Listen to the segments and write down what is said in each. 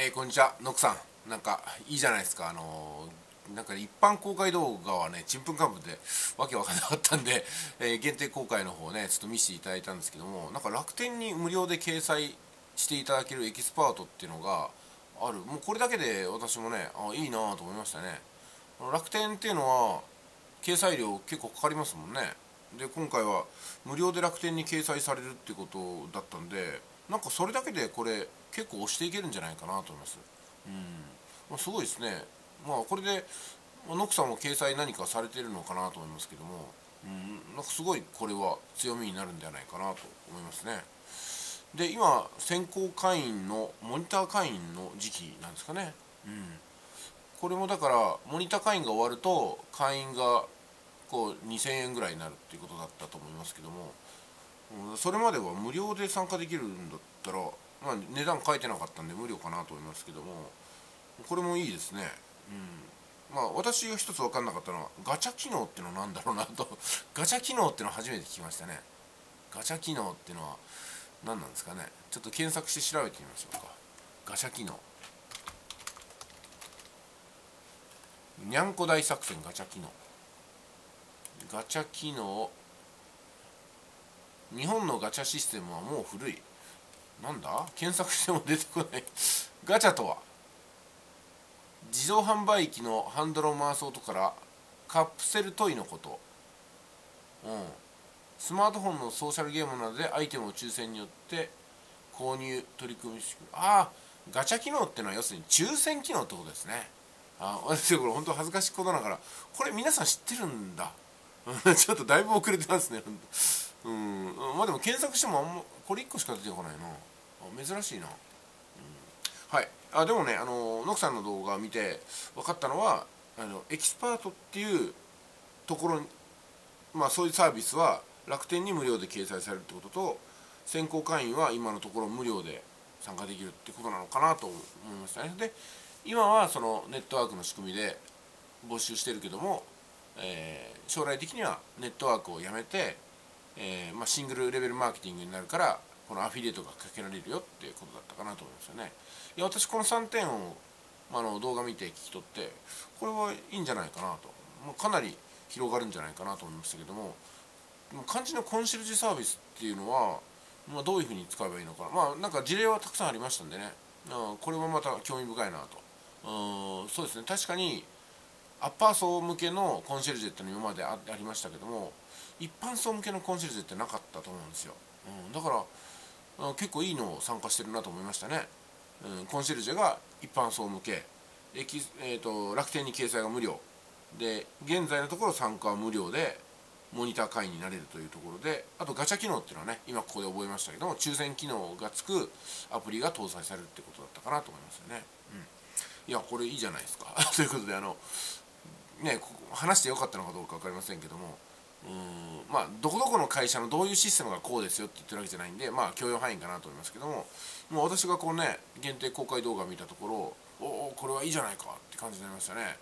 こんにちは、ノックさん。なんかいいじゃないですか。なんか一般公開動画はね、ちんぷんかんぷんでわけわかんなかったんで、限定公開の方ね、ちょっと見せていただいたんですけども、なんか楽天に無料で掲載していただけるエキスパートっていうのがある。もうこれだけで私もね、いいなぁと思いましたね。楽天っていうのは、掲載料結構かかりますもんね。で、今回は無料で楽天に掲載されるってことだったんで、なんかそれだけでこれ結構押していけるんじゃないかなと思います。すごいですね。これでノクさんも掲載何かされてるのかなと思いますけども、なんかすごいこれは強みになるんじゃないかなと思いますね。で、今先行会員のモニター会員の時期なんですかね。これもだからモニター会員が終わると会員がこう2000円ぐらいになるっていうことだったと思いますけども、それまでは無料で参加できるんだったら、値段書いてなかったんで無料かなと思いますけども、これもいいですね。私が一つ分かんなかったのはガチャ機能ってのは何だろうなとガチャ機能ってのは初めて聞きましたね。ガチャ機能ってのは何なんですかね。ちょっと検索して調べてみましょうか。ガチャ機能、にゃんこ大作戦ガチャ機能、ガチャ機能、日本のガチャシステムはもう古い。なんだ、検索しても出てこないガチャとは自動販売機のハンドルを回す音からカプセルトイのこと。スマートフォンのソーシャルゲームなどでアイテムを抽選によって購入取り組み仕組み。ガチャ機能ってのは要するに抽選機能ってことですね。私これ本当恥ずかしいことながら、これ皆さん知ってるんだちょっとだいぶ遅れてますね。でも検索してもこれ1個しか出てこないな。珍しいな。はい。でもね、ノクさんの動画を見て分かったのは、エキスパートっていうところに、そういうサービスは楽天に無料で掲載されるってことと、先行会員は今のところ無料で参加できるってことなのかなと思いましたね。で、今はそのネットワークの仕組みで募集してるけども、将来的にはネットワークをやめて、シングルレベルマーケティングになるからこのアフィリエイトがかけられるよっていうことだったかなと思いますよね。いや、私この3点を、動画見て聞き取ってこれはいいんじゃないかなと、かなり広がるんじゃないかなと思いましたけども、肝心のコンシェルジュサービスっていうのは、どういうふうに使えばいいのかな。なんか事例はたくさんありましたんでね、これもまた興味深いなと。そうですね、確かにアッパー層向けのコンシェルジュっていうのは今までありましたけども、一般層向けのコンシェルジュってなかったと思うんですよ。だから結構いいのを参加してるなと思いましたね。コンシェルジュが一般層向け、楽天に掲載が無料で、現在のところ参加は無料でモニター会員になれるというところで、あとガチャ機能っていうのはね、今ここで覚えましたけども、抽選機能がつくアプリが搭載されるってことだったかなと思いますよね。いや、これいいじゃないですかということで、話してよかったのかどうか分かりませんけども、どこどこの会社のどういうシステムがこうですよって言ってるわけじゃないんで、許容範囲かなと思いますけども、もう私がこうね、限定公開動画を見たところ、これはいいじゃないかって感じになりましたね。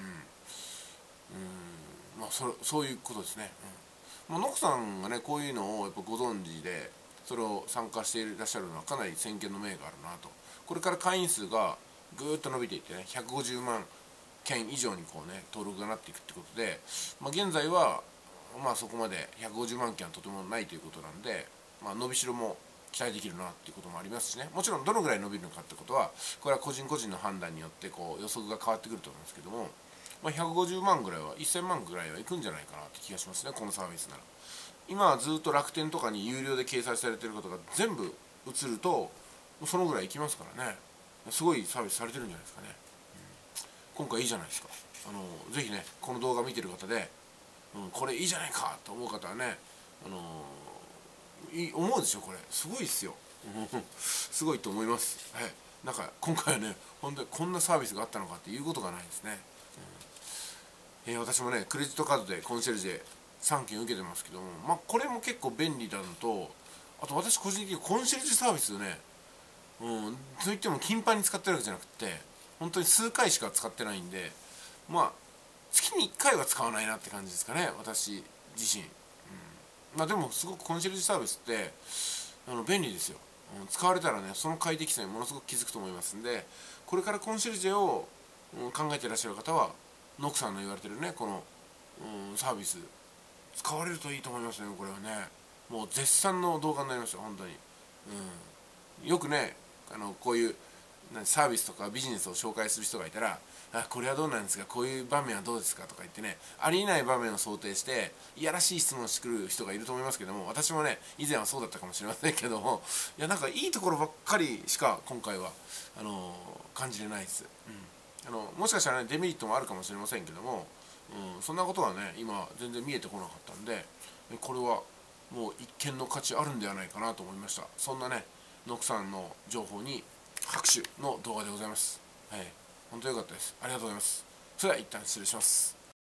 そういうことですね。ノクさんがね、こういうのをやっぱご存知で、それを参加していらっしゃるのはかなり先見の明があるなと。これから会員数がぐーっと伸びていってね、150万件以上にこうね、登録がなっていくってことで、現在はそこまで150万件はとてもないということなんで、伸びしろも期待できるなっていうこともありますしね。もちろんどのぐらい伸びるのかってことは、これは個人個人の判断によってこう予測が変わってくると思いますけども、150万ぐらいは、1000万ぐらいはいくんじゃないかなって気がしますね、このサービスなら。今はずっと楽天とかに有料で掲載されてることが全部映ると、そのぐらいいきますからね。すごいサービスされてるんじゃないですかね。今回いいじゃないですか。ぜひね、この動画見てる方で、これいいじゃないかと思う方はね、思うでしょ、これすごいですよすごいと思います。はい。なんか今回はね、本当にこんなサービスがあったのかっていうことがないですね。私もね、クレジットカードでコンシェルジュ3件受けてますけども、これも結構便利だのと、あと私個人的にコンシェルジュサービスね、といっても頻繁に使ってるわけじゃなくて、本当に数回しか使ってないんで、月に1回は使わないなって感じですかね、私自身。でもすごくコンシェルジュサービスって便利ですよ。 使われたらね、その快適さにものすごく気づくと思いますんで、これからコンシェルジェを、考えていらっしゃる方はノクさんの言われてるねこの、サービス使われるといいと思いますね。これはね、もう絶賛の動画になりました本当に。よくね、こういうサービスとかビジネスを紹介する人がいたら、これはどうなんですか、こういう場面はどうですかとか言ってね、ありえない場面を想定していやらしい質問をしてくる人がいると思いますけども、私もね以前はそうだったかもしれませんけども、いやなんかいいところばっかりしか今回は感じれないです。もしかしたらねデメリットもあるかもしれませんけども、そんなことはね今全然見えてこなかったんで、これはもう一見の価値あるんではないかなと思いました。そんなねノクさんの情報に拍手の動画でございます。はい、本当良かったです。ありがとうございます。それでは一旦失礼します。